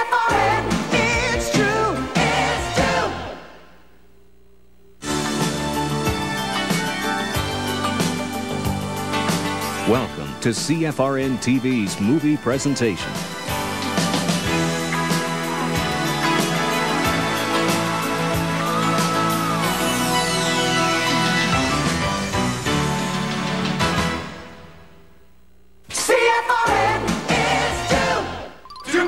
CFRN, it's true, it's true. Welcome to CFRN TV's movie presentation. CFRN is true.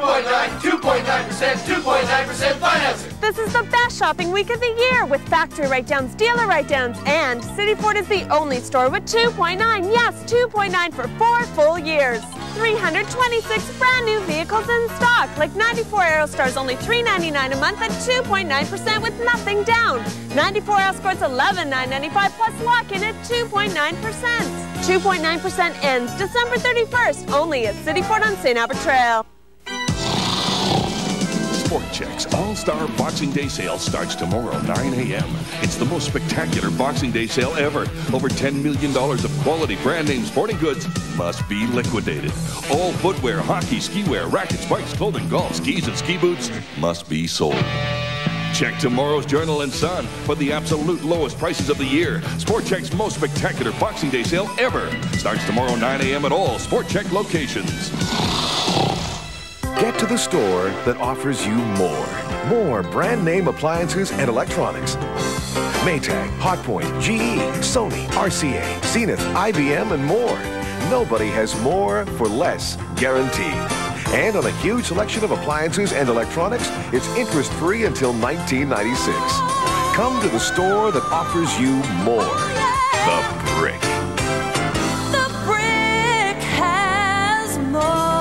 2.9% financing. This is the best shopping week of the year with factory write-downs, dealer write-downs, and City Ford is the only store with 2.9. Yes, 2.9 for 4 full years. 326 brand new vehicles in stock, like 94 Aerostars only $399 a month at 2.9% with nothing down. 94 Escorts $11,995 plus lock-in at 2.9%. 2.9% ends December 31st, only at City Ford on St. Albert Trail. Sport Chek's All-Star Boxing Day sale starts tomorrow, 9 a.m. It's the most spectacular Boxing Day sale ever. Over $10 million of quality brand-name sporting goods must be liquidated. All footwear, hockey, ski wear, rackets, bikes, clothing, golf, skis, and ski boots must be sold. Check tomorrow's Journal and Sun for the absolute lowest prices of the year. Sport Chek's most spectacular Boxing Day sale ever starts tomorrow, 9 a.m. at all Sport Chek locations. Get to the store that offers you more. More brand name appliances and electronics. Maytag, Hotpoint, GE, Sony, RCA, Zenith, IBM, and more. Nobody has more for less guaranteed. And on a huge selection of appliances and electronics, it's interest-free until 1996. Come to the store that offers you more. The Brick. The Brick has more.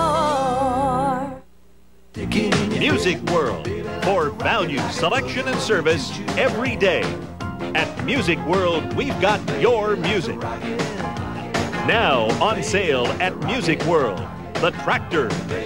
Music World, for value, selection, and service every day. At Music World, we've got your music. Now on sale at Music World, the tractor.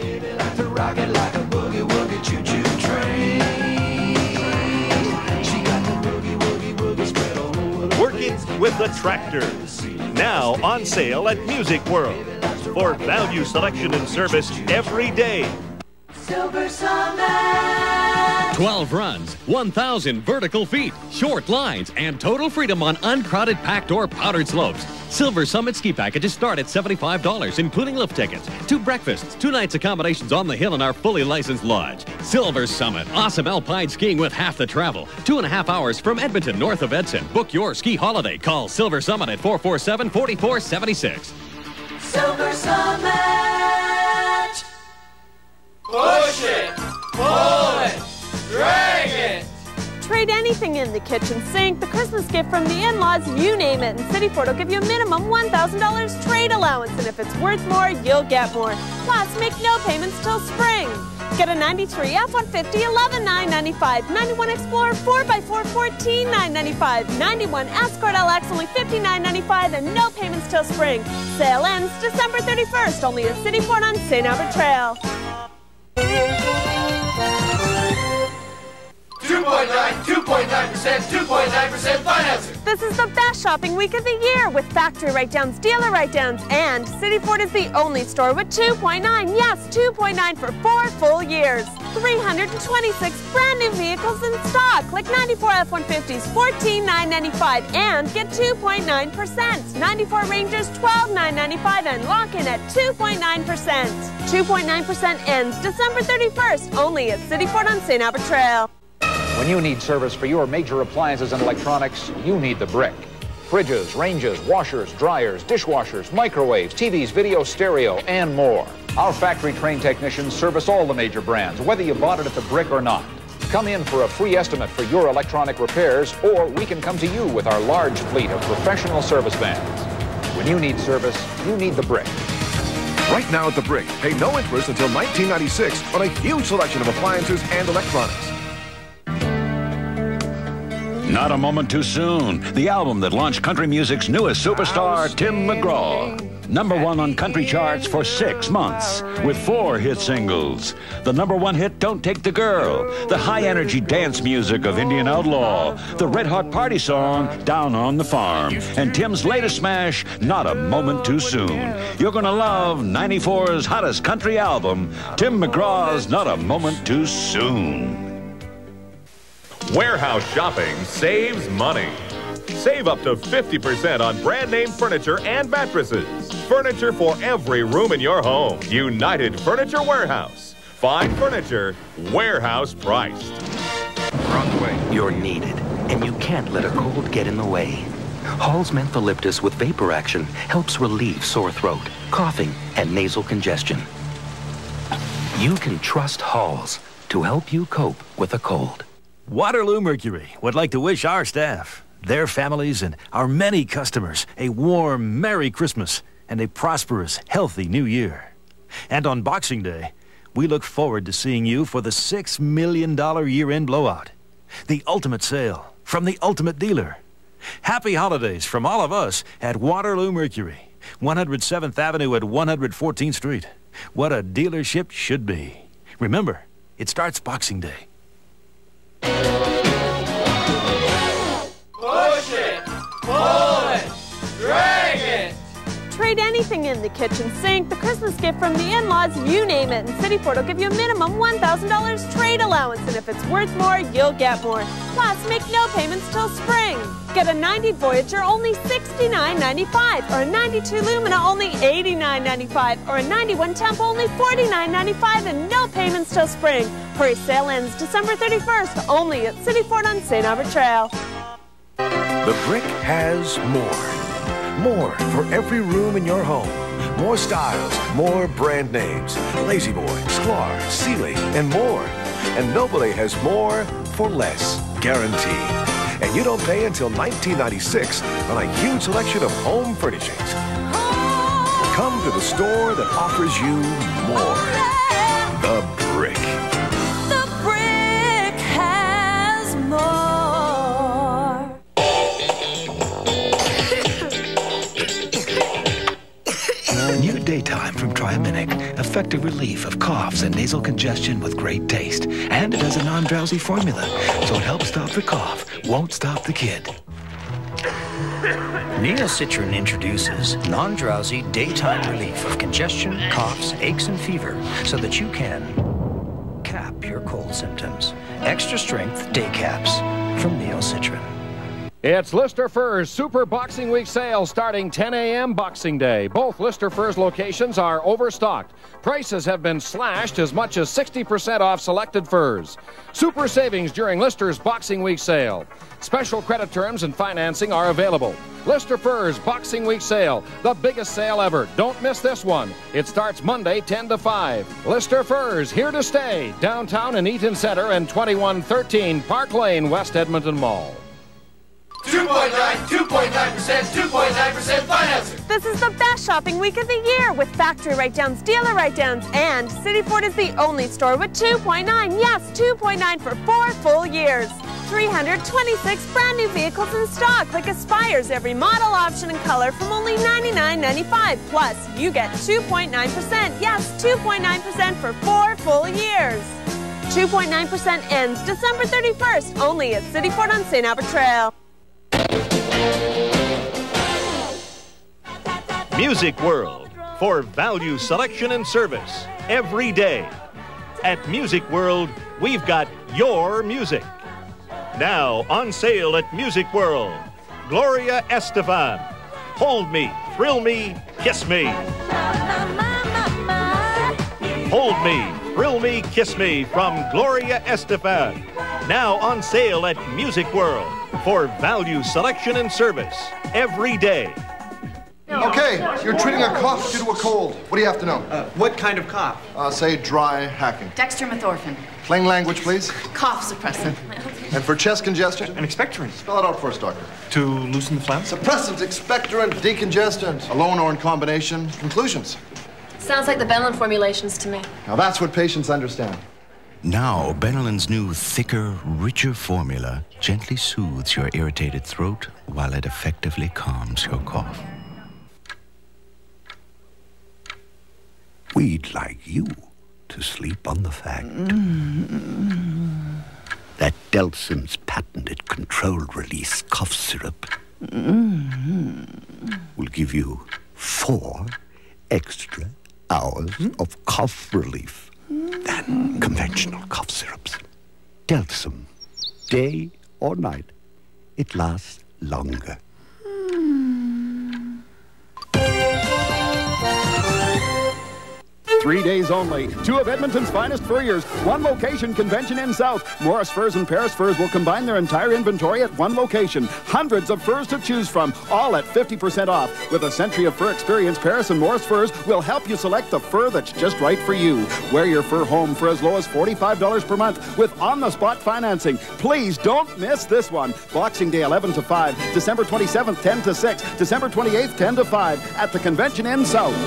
Working with the tractor. Now on sale at Music World, for value, selection, and service every day. Silver Summit. 12 runs, 1,000 vertical feet, short lines, and total freedom on uncrowded packed or powdered slopes. Silver Summit ski packages start at $75, including lift tickets, 2 breakfasts, 2 nights accommodations on the hill in our fully licensed lodge. Silver Summit, awesome alpine skiing with half the travel. 2.5 hours from Edmonton, north of Edson. Book your ski holiday. Call Silver Summit at 447-4476. Silver Summit. Push it, pull it, drag it. Trade anything in the kitchen sink, the Christmas gift from the in-laws, you name it, and City Ford will give you a minimum $1,000 trade allowance, and if it's worth more, you'll get more. Plus, make no payments till spring. Get a 93 F-150, $11,995, 91 Explorer 4x4, $14,995, 91 Escort LX, only $59,995, and no payments till spring. Sale ends December 31st, only at City Ford on St. Albert Trail. 2.9% financing. This is the best shopping week of the year with factory write-downs, dealer write-downs, and City Ford is the only store with 2.9. Yes, 2.9 for 4 full years. 326 brand new vehicles in stock, like 94 F-150s, $14,995, and get 2.9%. 94 Rangers, $12,995, and lock in at 2.9%. 2.9% ends December 31st, only at City Ford on St. Albert Trail. When you need service for your major appliances and electronics, you need the Brick. Fridges, ranges, washers, dryers, dishwashers, microwaves, TVs, video, stereo, and more. Our factory-trained technicians service all the major brands, whether you bought it at the Brick or not. Come in for a free estimate for your electronic repairs, or we can come to you with our large fleet of professional service vans. When you need service, you need the Brick. Right now at the Brick, pay no interest until 1996 on a huge selection of appliances and electronics. Not a Moment Too Soon, the album that launched country music's newest superstar, Tim McGraw. #1 on country charts for 6 months with 4 hit singles. The #1 hit, Don't Take the Girl, the high-energy dance music of Indian Outlaw, the red-hot party song, Down on the Farm, and Tim's latest smash, Not a Moment Too Soon. You're gonna love 94's hottest country album, Tim McGraw's Not a Moment Too Soon. Warehouse shopping saves money. Save up to 50% on brand name furniture and mattresses. Furniture for every room in your home. United Furniture Warehouse. Fine furniture, warehouse priced. We're on the way. You're needed, and you can't let a cold get in the way. Hall's Mentholyptus with vapor action helps relieve sore throat, coughing, and nasal congestion. You can trust Hall's to help you cope with a cold. Waterloo Mercury would like to wish our staff, their families, and our many customers a warm, Merry Christmas and a prosperous, healthy New Year. And on Boxing Day, we look forward to seeing you for the $6 million year-end blowout. The ultimate sale from the ultimate dealer. Happy holidays from all of us at Waterloo Mercury, 107th Avenue at 114th Street. What a dealership should be. Remember, it starts Boxing Day. Push it, pull it, drag it. Trade anything in, the kitchen sink, the Christmas gift from the in-laws, you name it, and City Ford will give you a minimum $1,000 trade allowance, and if it's worth more, you'll get more. Plus, make no payments till spring. Get a 90 Voyager only $69.95, or a 92 Lumina only $89.95, or a 91 Temp only $49.95, and no payments till spring. Hurry, sale ends December 31st, only at City Ford on St. Albert Trail. The Brick has more. More for every room in your home. More styles, more brand names. Lazy Boy, Sklar, Sealy, and more. And nobody has more for less. Guaranteed. And you don't pay until 1996 on a huge selection of home furnishings. Come to the store that offers you more. The Brick. The Brick has more. New Daytime from Triaminic. Effective relief of coughs and nasal congestion with great taste. And it has a non-drowsy formula, so it helps stop the cough, won't stop the kid. Neocitrin introduces non-drowsy daytime relief of congestion, coughs, aches, and fever so that you can cap your cold symptoms. Extra strength day caps from Neocitrin. It's Lister Furs Super Boxing Week sale starting 10 a.m. Boxing Day. Both Lister Furs locations are overstocked. Prices have been slashed as much as 60% off selected furs. Super savings during Lister's Boxing Week sale. Special credit terms and financing are available. Lister Furs Boxing Week sale, the biggest sale ever. Don't miss this one. It starts Monday 10 to 5. Lister Furs, here to stay. Downtown in Eaton Center and 2113 Park Lane, West Edmonton Mall. 2.9%, 2.9% financing. This is the best shopping week of the year with factory write-downs, dealer write-downs, and City Ford is the only store with 2.9. Yes, 2.9 for 4 full years. 326 brand new vehicles in stock, like Aspires, every model, option, and color from only $99.95. Plus, you get 2.9%. Yes, 2.9% for 4 full years. 2.9% ends December 31st, only at City Ford on St. Albert Trail. Music World, for value, selection, and service every day. At Music World, we've got your music. Now on sale at Music World, Gloria Estefan. Hold Me, Thrill Me, Kiss Me. Hold Me, Thrill Me, Kiss Me from Gloria Estefan. Now on sale at Music World for value, selection, and service every day. Okay, you're treating a cough due to a cold. What do you have to know? What kind of cough? Say dry hacking. Dextromethorphan. Plain language, please. Cough suppressant. And for chest congestion? An expectorant. Spell it out for us, doctor. To loosen the phlegm? Suppressant, expectorant, decongestant. Alone or in combination. Conclusions. Sounds like the Benylin formulations to me. Now that's what patients understand. Now, Benylin's new, thicker, richer formula gently soothes your irritated throat while it effectively calms your cough. We'd like you to sleep on the fact that Delson's patented controlled-release cough syrup will give you 4 extra hours of cough relief than conventional cough syrups. Delsum, day or night, it lasts longer. 3 days only. 2 of Edmonton's finest furriers. 1 location convention in South. Morris Furs and Paris Furs will combine their entire inventory at 1 location. Hundreds of furs to choose from, all at 50% off. With a century of fur experience, Paris and Morris Furs will help you select the fur that's just right for you. Wear your fur home for as low as $45 per month with on-the-spot financing. Please don't miss this one. Boxing Day 11 to 5, December 27th 10 to 6, December 28th 10 to 5 at the convention in South.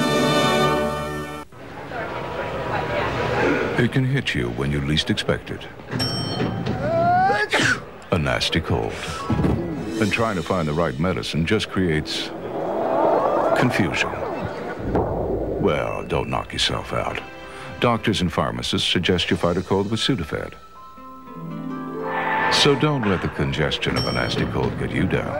It can hit you when you least expect it. A nasty cold. And trying to find the right medicine just creates confusion. Well, don't knock yourself out. Doctors and pharmacists suggest you fight a cold with Sudafed. So don't let the congestion of a nasty cold get you down.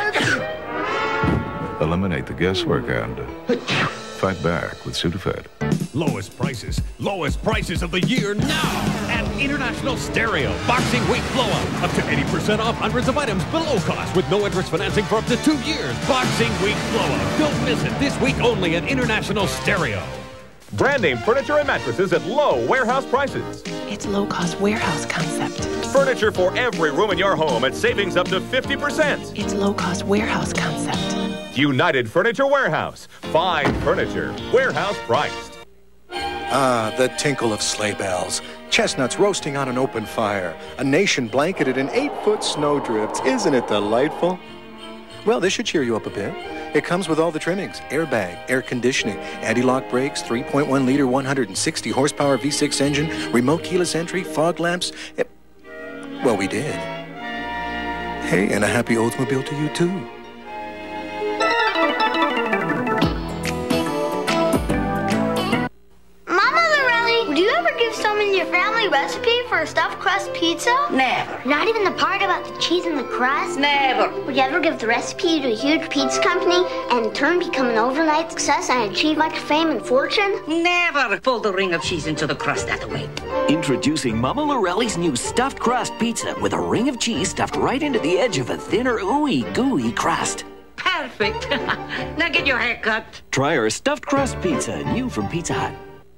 Eliminate the guesswork and fight back with Sudafed. Lowest prices of the year now at International Stereo. Boxing Week blowout. Up to 80% off hundreds of items below cost with no interest financing for up to 2 years. Boxing Week blowout. Don't miss it this week only at International Stereo. Brand name furniture and mattresses at low warehouse prices. It's low-cost warehouse concept. Furniture for every room in your home at savings up to 50%. It's low-cost warehouse concept. United Furniture Warehouse. Fine furniture. Warehouse priced. Ah, the tinkle of sleigh bells. Chestnuts roasting on an open fire. A nation blanketed in 8-foot snowdrifts. Isn't it delightful? Well, this should cheer you up a bit. It comes with all the trimmings. Airbag, air conditioning, anti-lock brakes, 3.1-liter, 160-horsepower V6 engine, remote keyless entry, fog lamps. Well, we did. Hey, and a happy Oldsmobile to you, too. Would you ever give someone in your family recipe for a stuffed crust pizza? Never. Not even the part about the cheese and the crust? Never. Would you ever give the recipe to a huge pizza company and in turn become an overnight success and achieve much fame and fortune? Never pull the ring of cheese into the crust that way. Introducing Mama Lorelli's new stuffed crust pizza with a ring of cheese stuffed right into the edge of a thinner, ooey gooey crust. Perfect. Now get your hair cut. Try our stuffed crust pizza, new from Pizza Hut.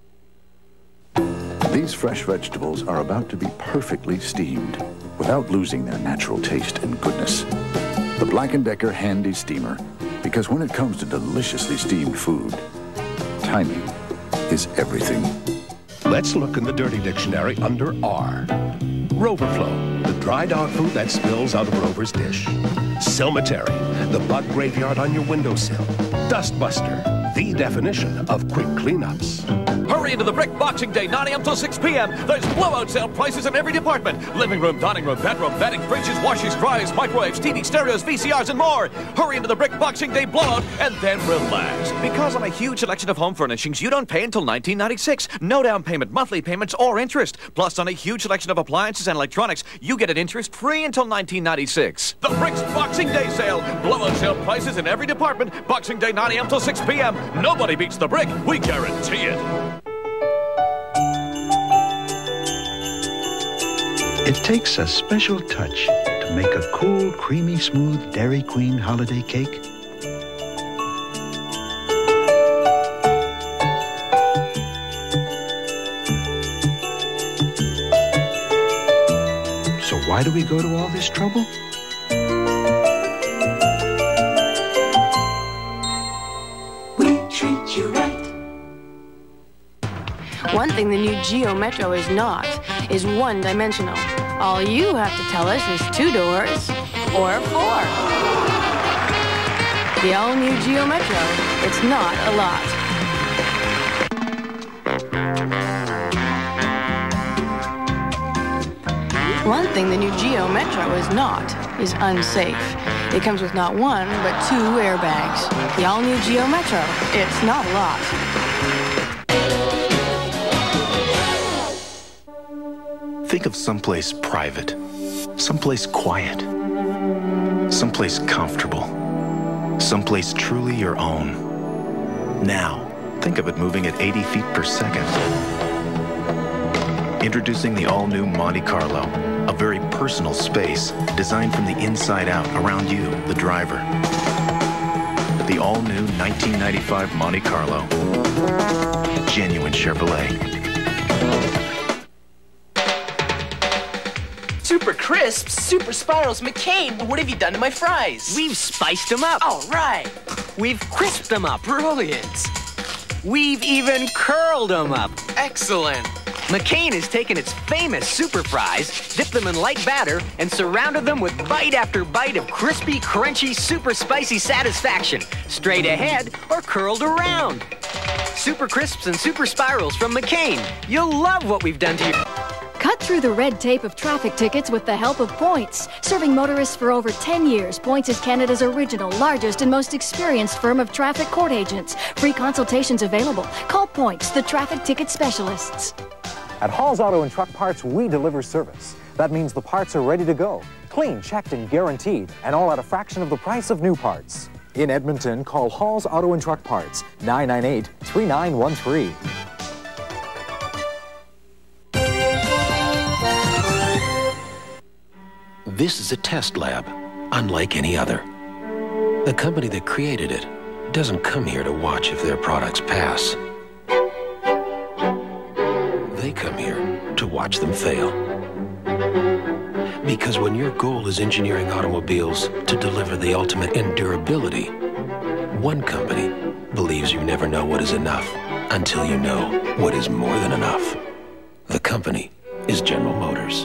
These fresh vegetables are about to be perfectly steamed without losing their natural taste and goodness. The Black & Decker Handy Steamer, because when it comes to deliciously steamed food, timing is everything. Let's look in the Dirty Dictionary under R. Roverflow, the dry dog food that spills out of Rover's dish. Cemetery, the bug graveyard on your windowsill. Dustbuster, the definition of quick cleanups. Hurry into the Brick Boxing Day, 9 a.m. till 6 p.m. There's blowout sale prices in every department. Living room, dining room, bedroom, bedding, fridges, washers, dryers, microwaves, TV, stereos, VCRs, and more. Hurry into the Brick Boxing Day blowout and then relax. Because on a huge selection of home furnishings, you don't pay until 1996. No down payment, monthly payments, or interest. Plus, on a huge selection of appliances and electronics, you get it interest-free until 1996. The Brick's Boxing Day sale. Blowout sale prices in every department. Boxing Day, 9 a.m. till 6 p.m. Nobody beats the Brick. We guarantee it. It takes a special touch to make a cool, creamy, smooth Dairy Queen holiday cake. So why do we go to all this trouble? We treat you right. One thing the new Geo Metro is not is one-dimensional. All you have to tell us is 2 doors or 4. The all-new Geo Metro, it's not a lot. One thing the new Geo Metro is not is unsafe. It comes with not 1, but 2 airbags. The all-new Geo Metro, it's not a lot. Think of someplace private, someplace quiet, someplace comfortable, someplace truly your own. Now, think of it moving at 80 feet per second. Introducing the all-new Monte Carlo, a very personal space designed from the inside out around you, the driver. The all-new 1995 Monte Carlo. Genuine Chevrolet. Super crisp, super spirals, McCain. What have you done to my fries? We've spiced them up. All right. We've crisped them up. Brilliant. We've even curled them up. Excellent. McCain has taken its famous super fries, dipped them in light batter, and surrounded them with bite after bite of crispy, crunchy, super spicy satisfaction. Straight ahead or curled around. Super crisps and super spirals from McCain. You'll love what we've done to you. Cut through the red tape of traffic tickets with the help of Points. Serving motorists for over 10 years, Points is Canada's original, largest, and most experienced firm of traffic court agents. Free consultations available. Call Points, the traffic ticket specialists. At Hall's Auto and Truck Parts, we deliver service. That means the parts are ready to go. Clean, checked, and guaranteed, and all at a fraction of the price of new parts. In Edmonton, call Hall's Auto and Truck Parts, 998-3913. This is a test lab, unlike any other. The company that created it doesn't come here to watch if their products pass. They come here to watch them fail. Because when your goal is engineering automobiles to deliver the ultimate in durability, one company believes you never know what is enough until you know what is more than enough. The company is General Motors.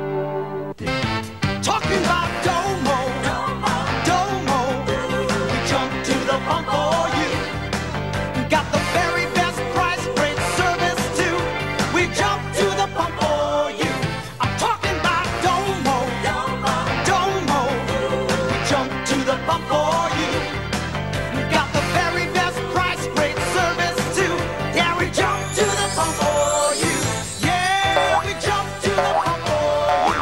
Talking about Domo, Domo, we jump to the pump for you. Got the very best price, great service too. We jump to the pump for you. I'm talking about Domo, Domo, we jump to the pump for you. Got the very best price, great service too. Yeah, we jump to the pump for you. Yeah, we jump to the pump for you.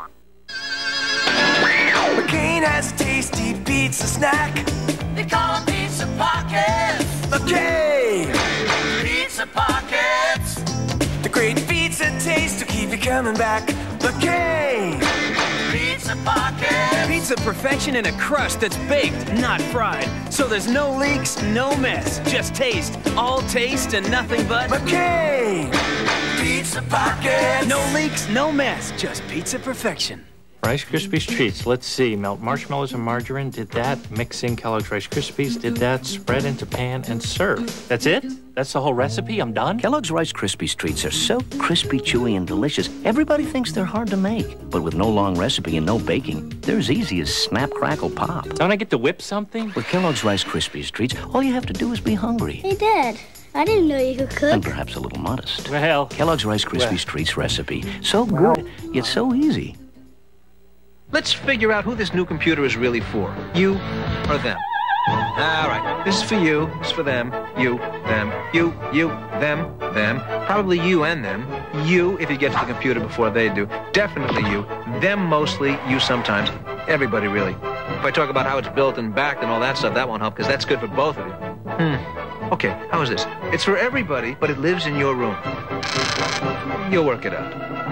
McCain has a tasty pizza snack. They call them pizza pockets. McCain pizza pockets. The great pizza taste to keep you coming back. McCain pizza pockets. Pizza perfection in a crust that's baked, not fried. So there's no leaks, no mess. Just taste. All taste and nothing but McCain pizza pockets. No leaks, no mess. Just pizza perfection. Rice Krispies treats. Let's see. Melt marshmallows and margarine. Did that. Mix in Kellogg's Rice Krispies. Did that. Spread into pan and serve. That's it? That's the whole recipe? I'm done? Kellogg's Rice Krispies treats are so crispy, chewy, and delicious, everybody thinks they're hard to make. But with no long recipe and no baking, they're as easy as snap, crackle, pop. Don't I get to whip something? With Kellogg's Rice Krispies treats, all you have to do is be hungry. Hey, Dad, I didn't know you could cook. And perhaps a little modest. Well. Kellogg's Rice Krispies treats recipe. So good, yet so easy. Let's figure out who this new computer is really for. You or them. All right. This is for you. This is for them. You, them. You, them, them. Probably you and them. You, if you get to the computer before they do. Definitely you. Them mostly. You sometimes. Everybody, really. If I talk about how it's built and backed and all that stuff, that won't help, because that's good for both of you. Okay, how is this? It's for everybody, but it lives in your room. You'll work it out.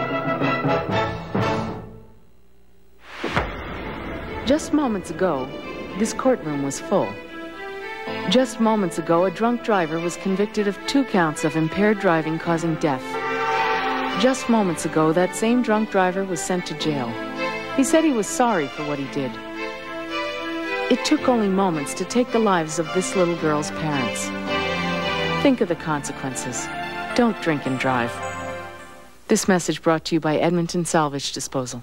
Just moments ago, this courtroom was full. Just moments ago, a drunk driver was convicted of 2 counts of impaired driving causing death. Just moments ago, that same drunk driver was sent to jail. He said he was sorry for what he did. It took only moments to take the lives of this little girl's parents. Think of the consequences. Don't drink and drive. This message brought to you by Edmonton Salvage Disposal.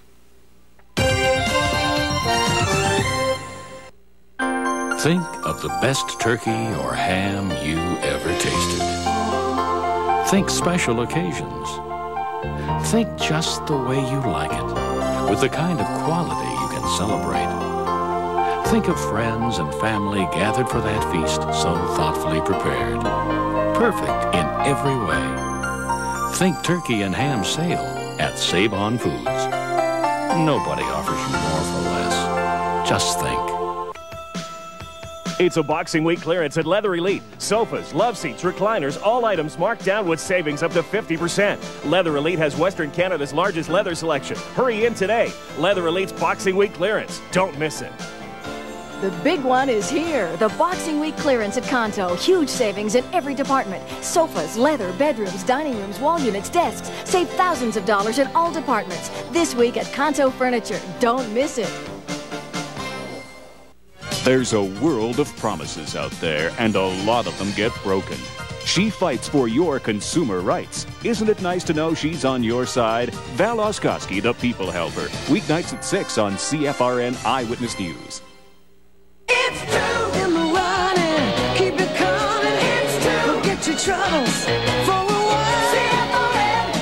Think of the best turkey or ham you ever tasted. Think special occasions. Think just the way you like it, with the kind of quality you can celebrate. Think of friends and family gathered for that feast so thoughtfully prepared. Perfect in every way. Think turkey and ham sale at Save On Foods. Nobody offers you more for less. Just think. It's a Boxing Week clearance at Leather Elite. Sofas, love seats, recliners, all items marked down with savings up to 50%. Leather Elite has Western Canada's largest leather selection. Hurry in today. Leather Elite's Boxing Week clearance. Don't miss it. The big one is here. The Boxing Week clearance at Kanto. Huge savings in every department. Sofas, leather, bedrooms, dining rooms, wall units, desks. Save thousands of dollars in all departments. This week at Kanto Furniture. Don't miss it. There's a world of promises out there, and a lot of them get broken. She fights for your consumer rights. Isn't it nice to know she's on your side? Val Oskowski, the People Helper. Weeknights at 6 on CFRN Eyewitness News. It's two in the running. Keep it coming. It's two. Forget your troubles for a while. CFRN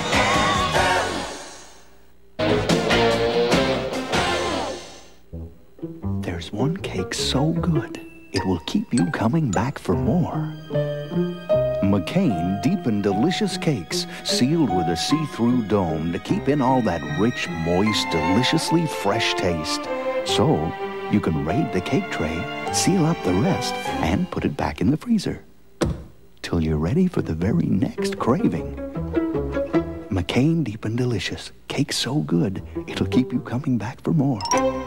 Edmonton. There's one cake so good, it will keep you coming back for more. McCain Deep and Delicious Cakes, sealed with a see-through dome to keep in all that rich, moist, deliciously fresh taste. So, you can raid the cake tray, seal up the rest, and put it back in the freezer. Till you're ready for the very next craving. McCain Deep and Delicious. Cake so good, it'll keep you coming back for more.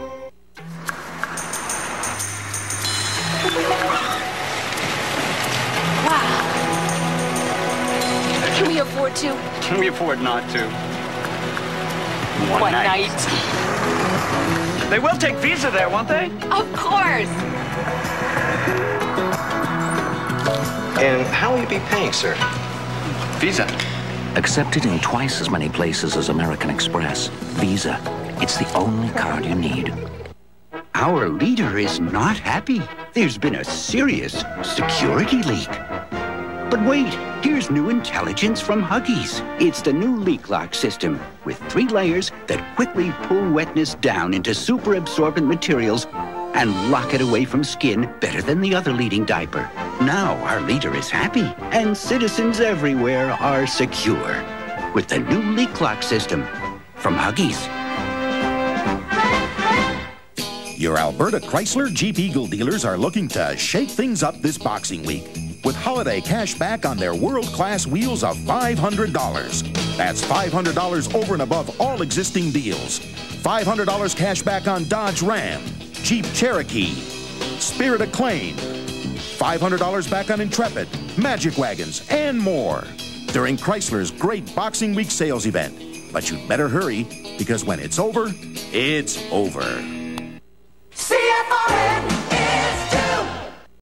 Can we afford to? Can we afford not to? One night. They will take Visa there, won't they? Of course. And how will you be paying, sir? Visa. Accepted in twice as many places as American Express. Visa. It's the only card you need. Our leader is not happy. There's been a serious security leak. But wait, here's new intelligence from Huggies. It's the new leak lock system with 3 layers that quickly pull wetness down into super absorbent materials and lock it away from skin better than the other leading diaper. Now our leader is happy and citizens everywhere are secure with the new leak lock system from Huggies. Your Alberta Chrysler Jeep Eagle dealers are looking to shake things up this Boxing Week with holiday cash back on their world-class wheels of $500. That's $500 over and above all existing deals. $500 cash back on Dodge Ram, Jeep Cherokee, Spirit Acclaim. $500 back on Intrepid, Magic Wagons, and more during Chrysler's great Boxing Week sales event. But you'd better hurry, because when it's over, it's over. CFRN